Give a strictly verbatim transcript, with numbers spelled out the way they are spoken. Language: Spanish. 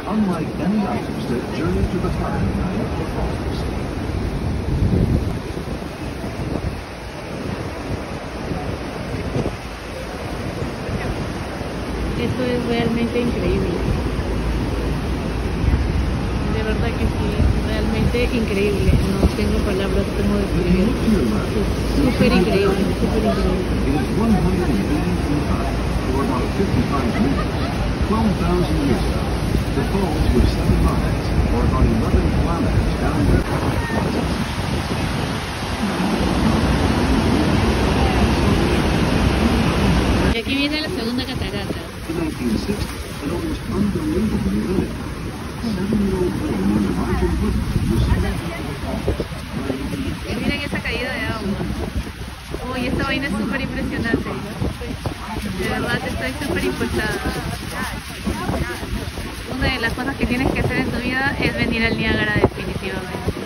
unlike any others that journey to the paradise of the falls. Esto es realmente increíble. De verdad que sí, realmente increíble. No tengo palabras como describirlo. Es súper increíble, súper increíble. It is one hundred eighty feet high, or about fifty-five meters. twelve thousand years ago, the falls were seven miles, or about eleven kilometers down there. Y aquí viene la segunda catarata. In nineteen sixty, an almost unbelievable event. Seven-year-old boy named Elijah Wood was thrown into the falls. Miren esa caída de agua. Uy, esta vaina es súper impresionante. De verdad estoy súper impulsada. Una de las cosas que tienes que hacer en tu vida es venir al Niágara definitivamente.